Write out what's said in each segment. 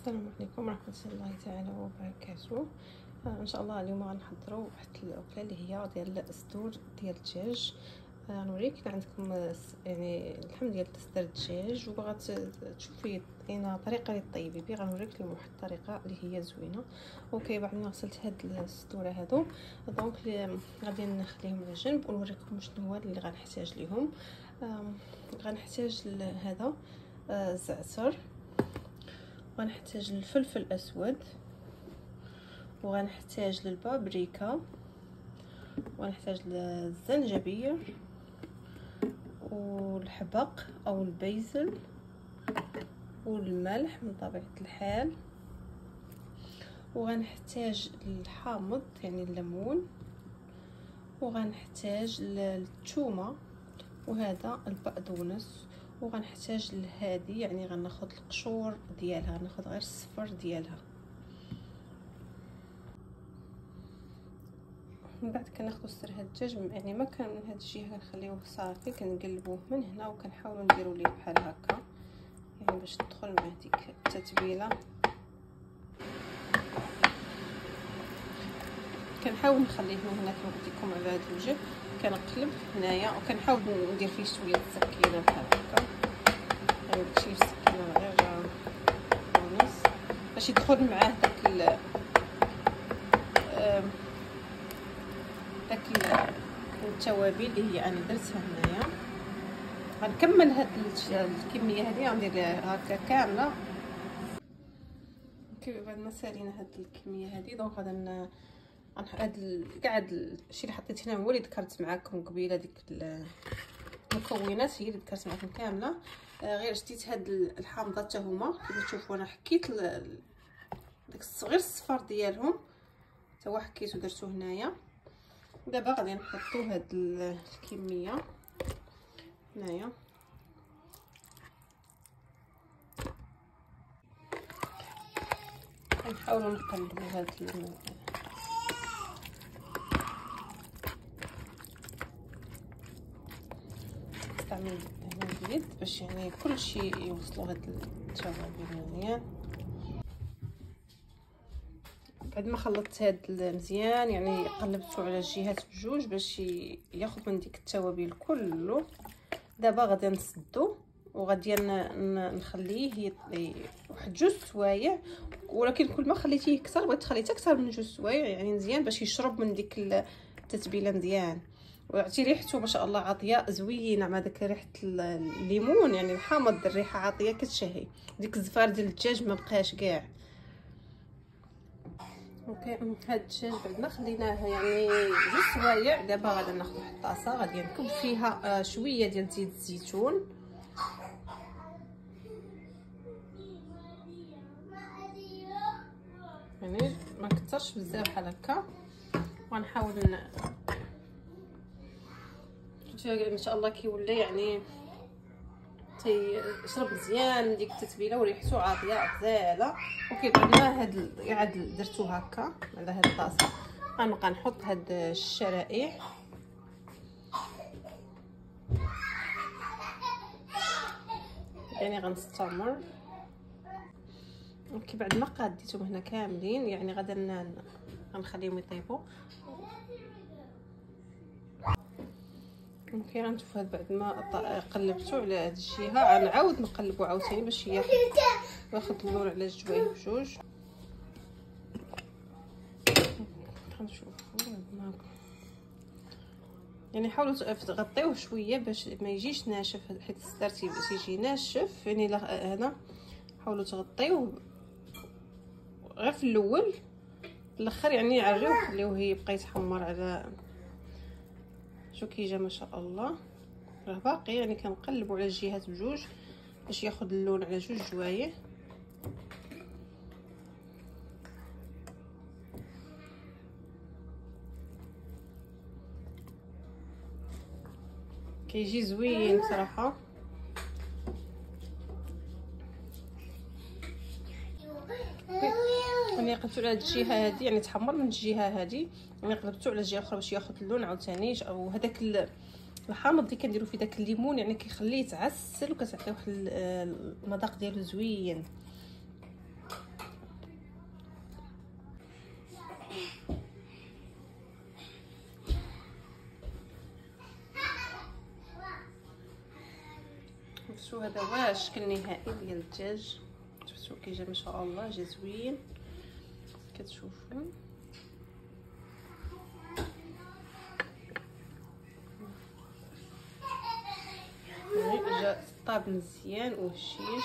السلام عليكم ورحمه الله تعالى وبركاته. ان شاء الله اليوم غنحضروا واحد الاكله اللي هي ديال الصدور ديال الدجاج. نوريك عندكم يعني اللحم ديال صدر الدجاج وبغات تشوفي انا طريقه للطيبي بي. غنوريك اليوم واحد الطريقه اللي هي زوينه. اوكي، بعد ما غسلت هاد الصدور هادو دونك غادي نخليهم على جنب ونوريكم شنو هو اللي غنحتاج ليهم. غنحتاج هذا الزعتر، غنحتاج الفلفل الاسود، وغنحتاج للبابريكا، وغنحتاج للزنجبيل والحبق او البيزل والملح من طبيعة الحال، وغنحتاج الحامض يعني الليمون، وغنحتاج الثومه وهذا البقدونس، وغنحتاج لهادي يعني غناخد القشور ديالها، غناخد غير الصفر ديالها. من بعد كناخدو سر هاد الدجاج يعني ما كان من هاد الجهه كنخليوه صافي، كنقلبوه من هنا وكنحاولوا نديروا ليه بحال هكا يعني باش تدخل معاه ديك التتبيله. كنحاول نخليه من هنا كما قلت لكم على هاد الوجه، كنقلب هنايا وكنحاول ندير فيه شويه السكينه بحال هكا، يعني داكشي السكينه غير ونص باش يدخل معاه داك التوابل اللي هي انا درتها هنايا. غنكمل هاد الكميه هذه غندير هكا كامله. كيف بعد ما سالينا هاد الكميه هذه دونك غادا هاد كاع الشيء اللي حطيت هنا هو اللي ذكرت معكم قبيله، ديك المكونات هي اللي ذكرت معكم كامله. غير شديت هاد الحامضه حتى هما كما تشوفوا، انا حكيت داك غير الصفار ديالهم حتى هو حكيت ودرتو هنايا. دابا غادي نحطو هاد الكميه هنايا، نحاولوا نقلبوا هاد نستعمل هنا اليد باش يعني كلشي يوصلوا هاد التوابل مزيان. بعد ما خلطت هاد مزيان يعني قلبته على الجهات بجوج باش ياخذ من ديك التوابل كله. دابا غادي نسدو وغادي نخليه واحد 2 سوايع، ولكن كل ما خليتيه اكثر بغيت تخليه اكثر من 2 سوايع يعني مزيان باش يشرب من ديك التتبيله مزيان. وعرفتي ريحته ما شاء الله عاطيه زوينه مع داك ريحه الليمون، يعني الحامض الريحه عاطيه كتشهي. ديك الزفار ديال الدجاج ما بقاش كاع. اوكي، هاد الدجاج بعد ما خليناه يعني 2 سوايع دابا غادي ناخذ واحد الطاسه غادي نكب فيها شويه ديال زيت الزيتون، يعني ما كثرش بزاف بحال هكا. وغنحاول ان شاء الله كيولي يعني تيشرب مزيان ديك التتبيله وريحته عاطيه غزاله. اوكي، بعد ما هاد عاد درتو هكا على هاد الطاسه غنبقى نحط هاد الشرائح يعني غنستمر. اوكي، بعد ما قاديتهم هنا كاملين يعني غادا غنخليهم يطيبوا. اوكي، غنشوف هاد بعد ما قلبتو على هاد الجهه غنعاود نقلبو عاوتاني باش ياخذ اللون على الجوايه بجوج. غنشوفو يعني حاولوا تغطيوه شويه باش ما يجيش ناشف، حيت الصدر تيجي ناشف يعني. هنا حاولوا تغطيوه غير في الاول، في الاخر يعني عريوه خليوه يبقى يتحمر على شو كيجا ما شاء الله. راه باقي يعني كنقلبوا على الجهات بجوج باش ياخذ اللون على 2 جوايه. كيجي زوين صراحه. يعني قلبتو على هاد الجهه هادي يعني تحمر من الجهه هادي، يعني قلبتو على الجهه الاخرى باش ياخذ اللون عاوتاني. وهداك الحامض اللي كنديروا فيه داك الليمون يعني كيخليه يتعسل وكتعطيه واحد المذاق ديالو زوين. شفتوا هذا هو الشكل النهائي ديال الدجاج. شفتوا كي جا ما شاء الله، جا زوين كتشوفوا. جا طاب مزيان وهشيش.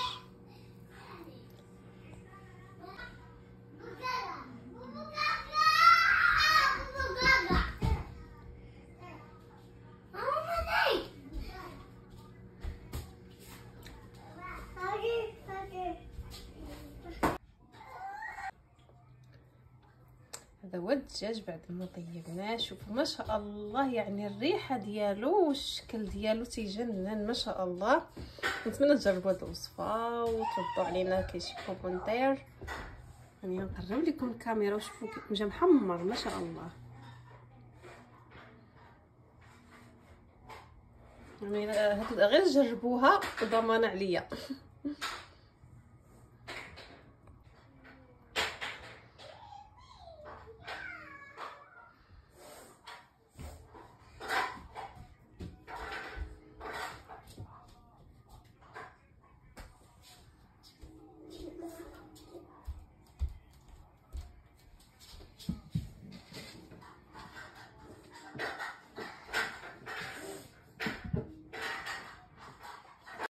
هذا هو الدجاج بعد ما طيبناه. شوفوا ما شاء الله، يعني الريحه ديالو والشكل ديالو تيجنن ما شاء الله. نتمنى تجربوا هذه الوصفه وتردوا علينا كيشي كومونتير. يعني نقرب لكم الكاميرا وشوفوا كيف جا محمر ما شاء الله. يعني غير جربوها وضمان عليا.